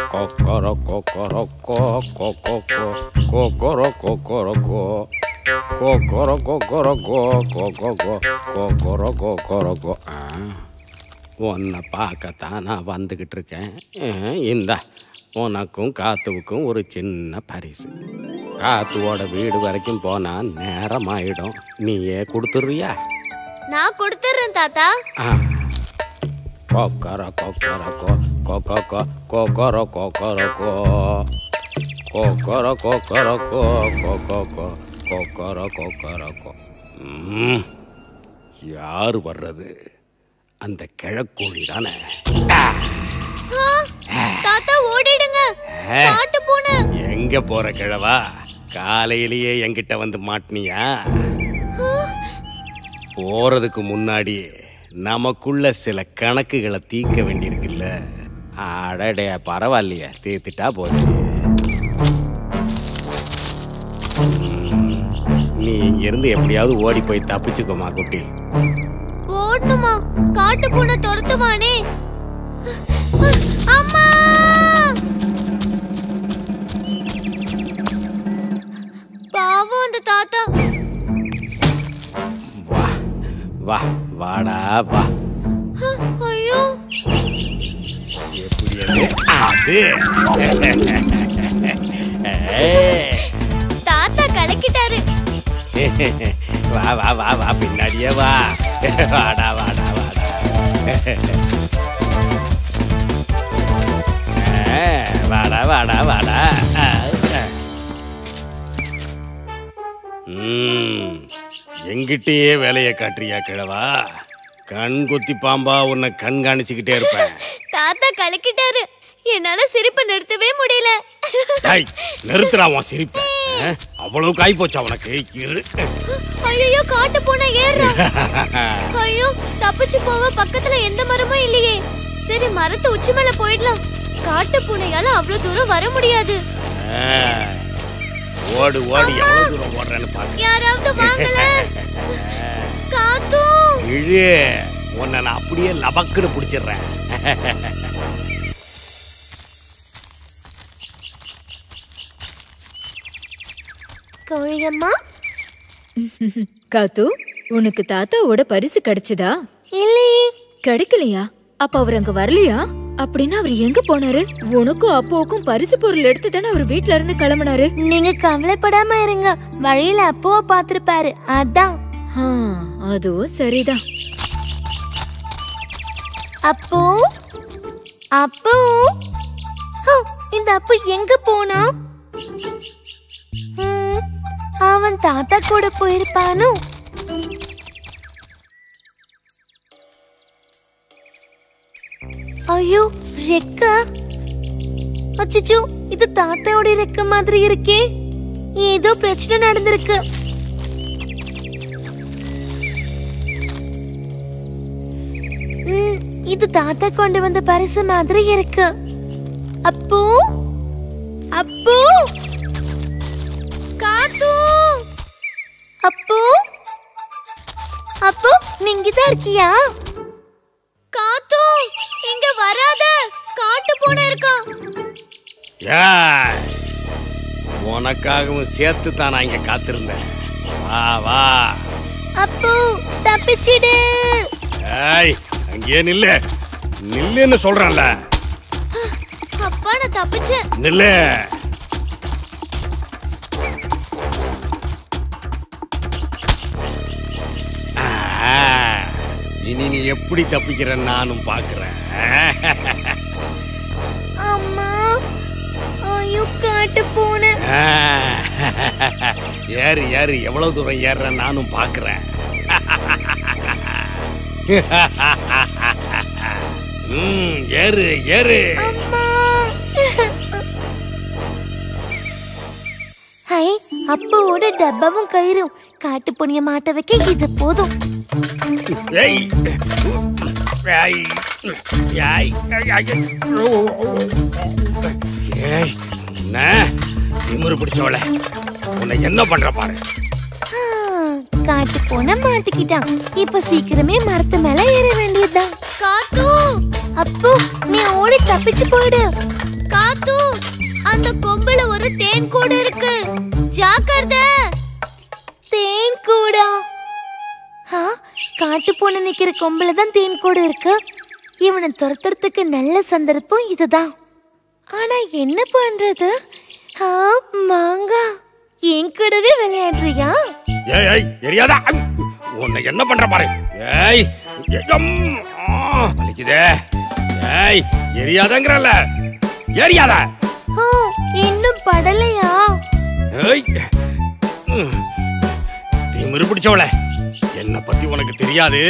உன்னை பார்க்கத்தான் நான் வந்துக்கிட்டு இருக்கேன். இந்த உனக்கும் காத்துவுக்கும் ஒரு சின்ன பரிசு. காத்துவோட வீடு வரைக்கும் போனா நேரம் ஆயிடும். நீயே கொடுத்துறியா? நான் கொடுத்துறேன் தாத்தா. கொக்கர கொக்கர கோ கொக்கர கொக்கர கொக்கர கோ கொக்கர கொக்கர கோ கொக்கர கொக்கர கோ. யார் வர்றது? அந்த கிழக்கோழி தானே. தாத்தா ஓடிடுங்க. காட்டு பூனை. எங்க போற கிழவா? காலையிலேயே என்கிட்ட வந்து மாட்டினியா? போறதுக்கு முன்னாடி நமக்குள்ள சில கணக்குகளை தீர்க்க வேண்டியிருக்குல்ல. அடடைய பரவாயில்லையே, தீர்த்துட்டா போச்சு. நீ இங்கிருந்து எப்படியாவது ஓடி போய் தப்பிச்சுக்கோமா குட்டி. ஓடணுமா? காட்டு பூனை துரத்துவானே. அம்மா! பாவம் அந்த தாத்தா. வா வா வாடா வா. ஐயோ, எப்படி தாத்தா கலக்கிட்டாரு. வா வா வா வா, பின்னாடியே வா. வாடா வாடா வாடா. வாடா வாடா வாடா. எங்கிட்டயே வேலையை காட்டுறியா கிழவா? கண் கொத்தி பாம்பா உன்னை கண்காணிச்சுக்கிட்டே இருப்பேன். தாத்தா கலக்கிட்டாரு. என்னால சிரிப்பை நிறுத்தவே முடியல. நிறுத்துறா உன் சிரிப்ப. அவ்வளவு காய் போச்சா உனக்கு? இரு. ஐயோ, காட்டு பூனை ஏறுறா. ஐயோ, தப்பிச்சு போவ பக்கத்துல எந்த மரமும் இல்லையே. சரி, மரத்து உச்சி மேல போயிடலாம். காட்டு பூனையால அவ்வளவு தூரம் வர முடியாது. ஓடு ஓடி எவ்வளவு தூரம் ஓடுறேன்னு பாரு. யாராவது வாங்கல. காத்து இழு. உன்னை நான் அப்படியே லபக்குன்னு பிடிச்சிடுறேன். கோழியம்மா. காத்து, உனக்கு தாத்தாவோட பரிசு கிடைச்சதா? இல்லையே. கிடைக்கலையா? அப்ப அவர் அங்க வரலையா? அப்படின்னா அவர் எங்க போனாரு? உனக்கும் அப்போவுக்கும் பரிசு பொருள் எடுத்து தானே அவர் வீட்ல இருந்து கிளம்பினாரு. நீங்க கவலைப்படாம இருங்க. வழியில அப்போவ பாத்திருப்பாரு. அதான். அதுவும் சரிதான். அப்போ அப்போ இந்த அப்போ எங்க போனா? அவன் தாத்தா கூட போயிருப்பானோ? ஐயோ, ரெக்கா. அச்சச்சோ, இது தாத்தாவோட ரெக்க மாதிரி இருக்கே. ஏதோ பிரச்சனை நடந்திருக்கு. இது தாத்தா கொண்டு வந்த பரிசு மாதிரி இருக்கு. அப்போ அப்போ காத்து. அப்போ அப்போ நீங்க தான் இருக்கியா? காத்து, இங்க வராத. காட்டு பூனை இருக்கான். உனக்காகவும் சேர்த்து தான் நான் இங்க காத்திருந்தேன். வா வா. அப்போ தப்பிச்சிடு. அங்கேயே நில்லு. நில்லுன்னு சொல்றேன்ல. அப்பா, நான் தப்பிச்சேன். நில்லு. இனி நீ எப்படி தப்பிக்கிற நானும் பாக்குறேன். அம்மா, ஐயோ, காட்டு பூனை. ஏறு ஏறு, எவ்வளவு தூரம் ஏறுற நானும் பாக்குறேன். ஏறு ஏறு. ஹை, அப்பாவோட டப்பாவும் கயிறும். காட்டு பூனைய மாட்ட வைக்க இது போதும். திமிரு பிடிச்சவள, உன்னை என்ன பண்ற பாரு. காட்டு பூனை மாட்டிக்கிட்டான். இப்ப சீக்கிரமே மரத்து மேல ஏற வேண்டியதுதான். காத்து, அப்போ நீ ஓடி தப்பிச்சு போயிடு. காத்து, அந்த கொம்புல ஒரு தேன் கூடு இருக்கு, ஜாக்கிரதை. தேன் கூடா? காட்டு பூனை நிக்கிற கொம்புல தான் தேன் கூடு இருக்கு. இவனை துரத்துறதுக்கு நல்ல சந்தர்ப்பம் இதுதான். ஆனா என்ன பண்றது? மாங்கா, என் கூடவே விளையாடுறியா? ஏய் எரியாதா, உன்னை என்ன பண்ற பாரு. ஏய் வலிக்குதே. ஏய் எரியாதங்கறல, எரியாதா. இன்னும் படலையா? ஏய் திமிரு பிடிச்சவள, என்ன பத்தி உனக்கு தெரியாது.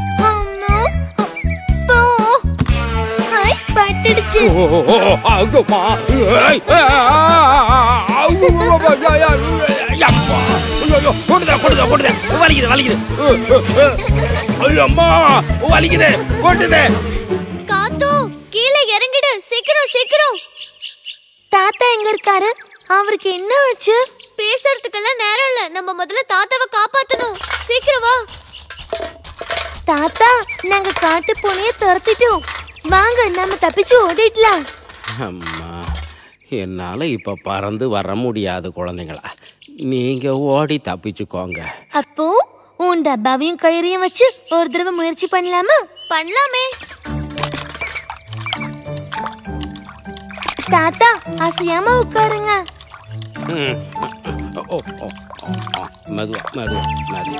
பட்டுடுச்சு. காத்து, கீழே இறங்கிடு, சீக்கிரம் சீக்கிரம். தாத்தா எங்க இருக்காரு? அவருக்கு என்ன ஆச்சு? பேசுறதுக்கெல்லாம் நேரம் இல்ல, நம்ம முதல்ல தாத்தாவை காப்பாத்தணும். சீக்கிரம் வா. தாத்தா, நாங்க காட்டு பூனைய துரத்திட்டோம். வாங்க, நம்ம தப்பிச்சு ஓடிடலாம். அம்மா, என்னால இப்ப பறந்து வர முடியாது குழந்தைங்களா, நீங்க ஓடி தப்பிச்சுக்கோங்க. அப்போ உன் டப்பாவையும் கயிறையும் வச்சு ஒரு தடவை முயற்சி பண்ணலாமா? பண்ணலாமே. தாத்தா, அசையாம உட்காருங்க. மெதுவா மெதுவா மெதுவா.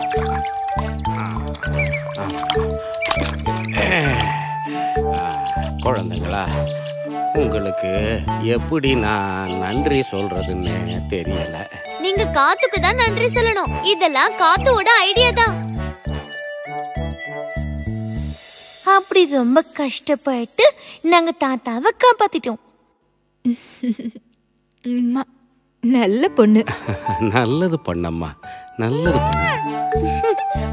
குழந்தைங்களா, உங்களுக்கு எப்படி நான் நன்றி சொல்றதுன்னு தெரியல. நீங்க காத்துக்கு தான் நன்றி சொல்லணும். இதெல்லாம் காத்துவோட ஐடியா தான். அப்படி ரொம்ப கஷ்டப்பட்டு நாங்க தாத்தாவை காப்பாத்திட்டோம். நல்ல பொண்ணு. நல்லது பண்ணம்மா, நல்லது பண்ண.